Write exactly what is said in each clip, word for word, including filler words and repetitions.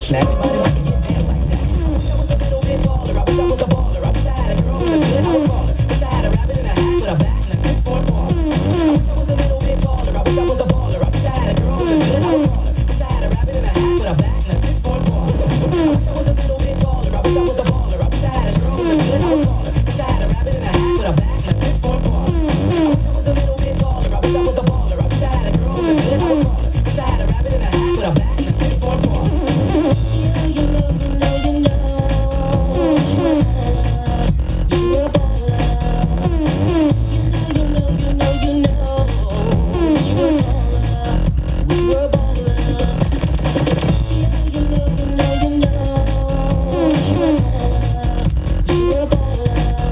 Now everybody wants to get down like that. I wish I was a little bit taller. I wish I was a baller. I wish I had a girl with a good house baller. Wish I had a rabbit in a hat with a bat and a six-foot baller. I wish I was a little bit taller. I wish I was a baller. I wish I had a girl with a good house baller. Wish I had a rabbit in a hat with a bat and a six-foot baller. I wish I was a little bit taller. I wish I was a baller. I wish I had a girl with a good house baller. Wish I had a rabbit in a hat with a bat and a six-foot baller. I wish I was a little bit taller. I wish I was a baller. I wish I had a girl with a good house baller. Wish I had a rabbit in a hat with a bat and a six-foot baller. You know, you know, you know, you know, you a baller. You know, you know, you know, you know, you a taller. You a baller. You know, you know, you know, you a taller. You a baller.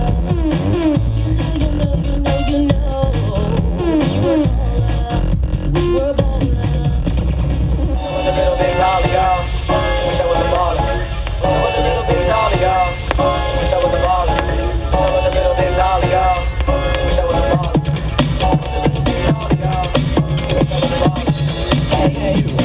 You know, you know, you know, you a taller. You a baller. I was a little bit taller, y'all. Wish I was a baller. Wish I was a little bit taller, y'all. Wish I was a baller. Wish I was a little bit taller, y'all. Wish I was a baller. Wish I was a little bit taller, y'all. Wish I was a baller. Hey, hey, you.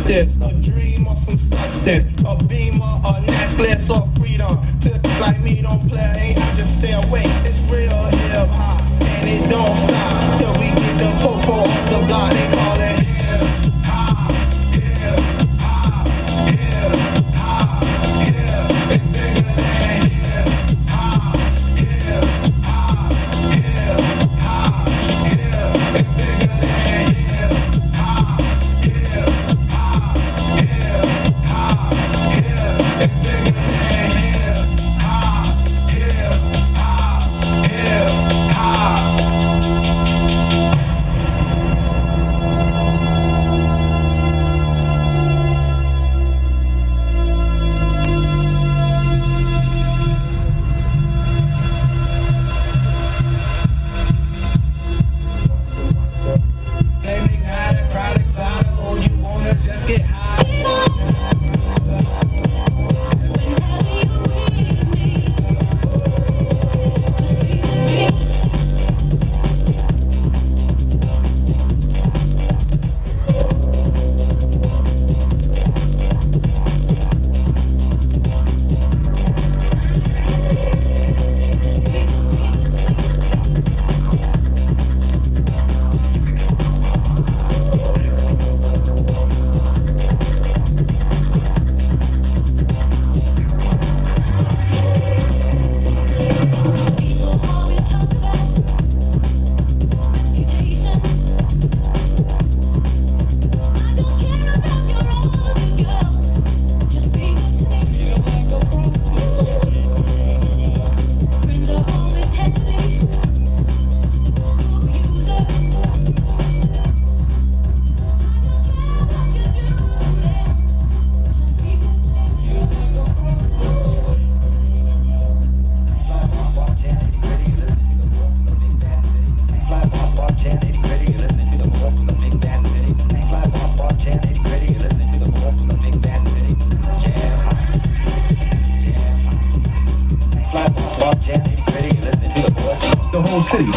justice, a dream or some substance, a beamer, a necklace or freedom. Tips like me don't play, ain't I just stay away. It's real hip hop, and it don't stop till we get the popo off the block. They call it hip hop, hip hop, hip hop, hip. It's bigger than hip hop, hip hop, hip hop, hip. It's bigger than hip hop, hip hop, hip hop, hip. It's bigger than hip hop, hip hop, hip hop. They make high, the crowd excited, or you wanna just get high. The whole city.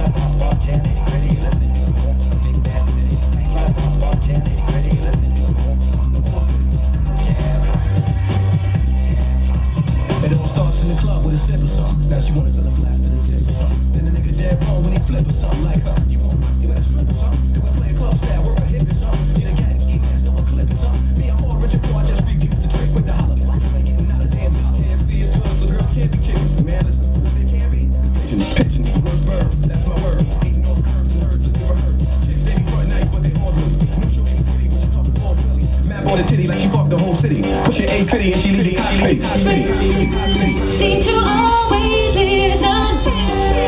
It all starts in the club with a sip or something. Now she wanna feel a flash to the tip or something. Then the nigga dead wrong when he flip or something like her. You want you gotta strip or something. Do we play a club style, work a hip or something. Need a gang ski mask, do a clip or something. Me, I'm more Richard Poor, I just refuse the trick with the holler. Ain't getting out of damn house. Can't see it's drugs, so girls can't be chickens. Man, listen, they can't be. Pigeons, pigeons, the worst verb. That's my word. Eating all the curves and herbs to give her hers. Chicks say me front night, but they all lose. No show ain't pretty, but she talking all Philly. Map on the titty like she fucked the whole city. Push your eight fifty and she leaving hot city. Seem to always listen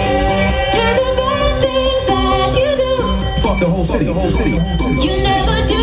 to the bad things that you do. Fuck the whole city, the whole city. You never do